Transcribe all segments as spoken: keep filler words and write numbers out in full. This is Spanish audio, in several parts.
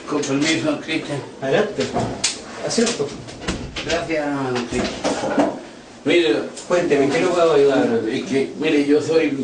Con permiso, don Cristian. Adelante. Acierto. Gracias, don Cristian. Mire, Cuénteme, ¿en qué lo puedo ayudar? es que, mire, yo soy...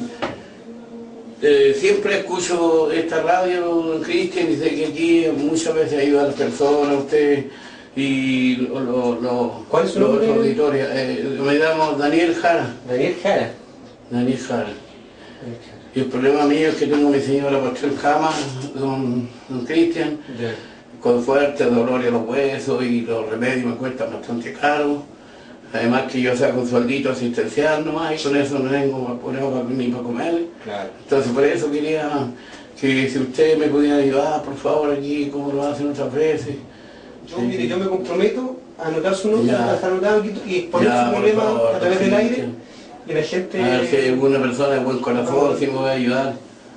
Eh, siempre escucho esta radio, don Cristian, y sé que aquí muchas veces ayuda a las personas, usted y los lo, lo, ¿Cuál es su los nombre? auditores. Eh, me llamo Daniel Jara. Daniel Jara. Daniel Jara. Y el problema mío es que tengo a mi señora puesta en cama, don, don Cristian, Ya. con fuertes dolores en los huesos y los remedios me cuestan bastante caros. Además que yo saco un sueldito asistencial nomás y con eso no tengo para, ni para comer. Claro. Entonces por eso quería que si usted me pudiera ayudar, por favor, aquí, como lo hacen otras veces. Yo, Sí. mire, yo me comprometo a anotar su nombre, Ya. a dejar anotado aquí y exponer Ya, su por problema favor, a través del sí, aire sí. y la gente... A ver si hay alguna persona de buen corazón, si me va a ayudar.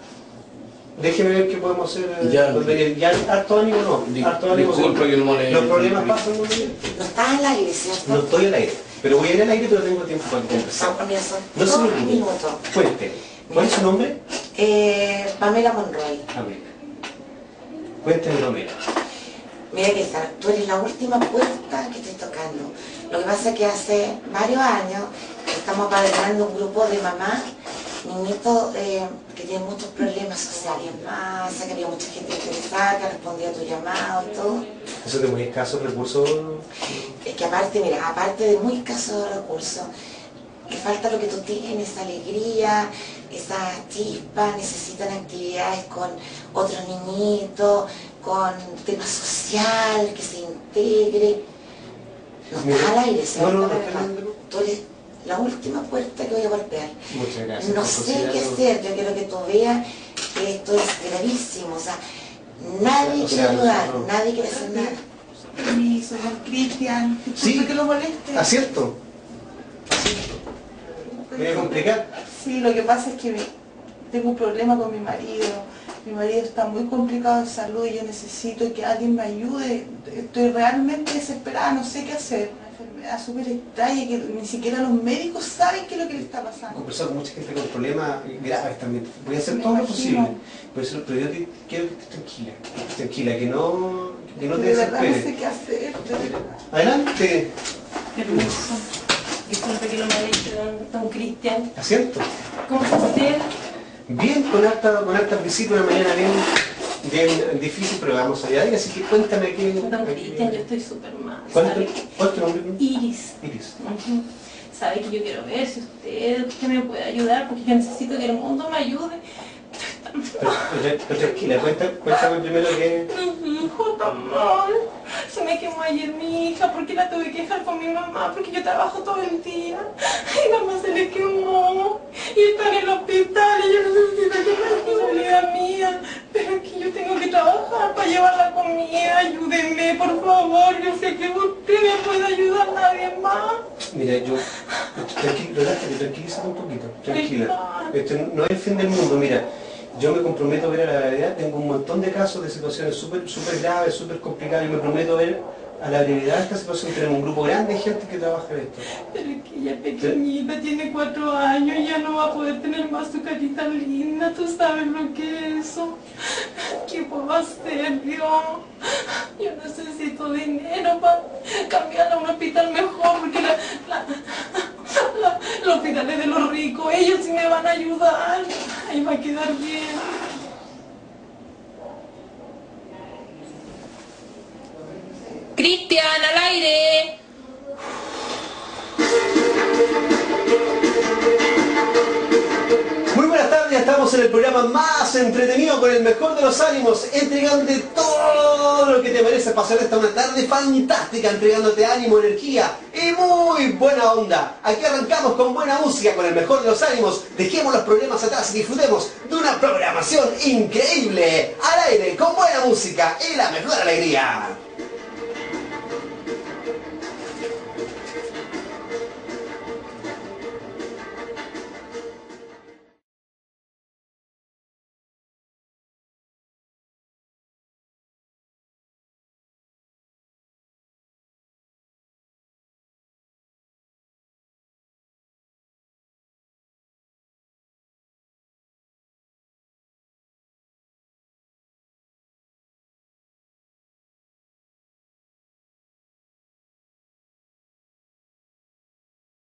Déjeme ver qué podemos hacer. eh, Ya. don Daniel. Ya, harto ánimo no. Di- harto ánimo. disculpa sí. que no moleste. Los problemas pasan, don Daniel. No estás al aire, ¿cierto? No estoy al aire. Pero voy a ir al aire, pero tengo tiempo para conversar. Son, comienzo. No se Dos preocupe. minutos. Cuénteme. ¿Cuál es su nombre? Eh, Pamela Monroy. América. Cuénteme, Romero. Mira que está, tú eres la última puerta que estoy tocando. Lo que pasa es que hace varios años estamos apadrinando un grupo de mamás, niñitos eh, que tienen muchos problemas sociales, más, que había mucha gente interesada, que respondía a tu llamado y todo. Eso es de muy escasos recursos. Es que aparte, mira, aparte de muy escasos recursos, que falta lo que tú tienes, esa alegría, esa chispa, necesitan actividades con otros niñitos, con tema social, que se integre. No Mira, estás al aire, ¿cierto? no, no, no, ¿Verdad? Fernando. Tú eres la última puerta que voy a golpear. Muchas gracias. No por sé qué considerarlo. hacer, yo quiero que tú veas que esto es gravísimo, o sea, nadie O quiere sea, ayudar, no. nadie quiere hacer nada. Permiso, don Cristian. Sí. Disculpe que lo moleste. ¿Acierto? ¿Me voy a complicar? Sí, lo que pasa es que me- tengo un problema con mi marido. Mi marido está muy complicado de salud y yo necesito que alguien me ayude. Estoy realmente desesperada, no sé qué hacer. Una enfermedad súper extraña que ni siquiera los médicos saben qué es lo que le está He pasando. conversado con mucha gente con problemas graves también. Voy a hacer Me todo lo imagino. posible. Por eso, pero yo te, quiero que estés tranquila. Que estés tranquila, que no, que no te De verdad no sé desesperes. qué hacer, de verdad. Adelante. Permiso. Disculpe que lo moleste, don, don Cristian. ¿Acierto? ¿Cómo está usted? Bien, con harta, con harta visita, una mañana bien, bien difícil, pero vamos allá. Así que cuéntame qué... Don Cristian, yo estoy súper mal. ¿Cuál es ¿sabe? tu, cuál es tu nombre? Iris. Iris. Ujú. Sabe que yo quiero ver si usted, usted me puede ayudar porque yo necesito que el mundo me ayude. Pero, pero, pero tranquila, cuéntame, cuéntame primero que... Mi hijo tan mal. Se me quemó ayer mi hija porque la tuve que dejar con mi mamá porque yo trabajo todo el día. Y mamá se le quemó. Y está en el hospital y yo necesito que me ayude, amiga mía. Pero es que yo tengo que trabajar para llevar la comida. Ayúdenme, por favor. Yo sé que usted me puede ayudar, nadie más. Mira, yo... Tranquila, relájate, tranquilízate un poquito. Tranquila. Este no es el fin del mundo, mira. Yo me comprometo a ver a la brevedad, tengo un montón de casos de situaciones súper súper graves, súper complicadas, y me prometo a ver a la brevedad de esta situación. Tenemos un grupo grande de gente que trabaja en esto. Pero es que ella es pequeñita, tiene cuatro años y ya no va a poder tener más su carita linda. Tú sabes lo que es eso. ¿Qué puedo hacer, Dios? Yo necesito dinero para cambiarla a un hospital mejor porque la, la, la, los hospitales de los ricos, ellos sí me van a ayudar. Ahí va a quedar bien. Cristian, al aire. Muy buenas tardes, ya estamos en el programa más entretenido con el mejor de los ánimos, entregándote todo lo que te merece pasar esta una tarde fantástica, entregándote ánimo, energía y muy buena onda. Aquí arrancamos con buena música, con el mejor de los ánimos, dejemos los problemas atrás y disfrutemos de una programación increíble, al aire, con buena música y la mejor alegría.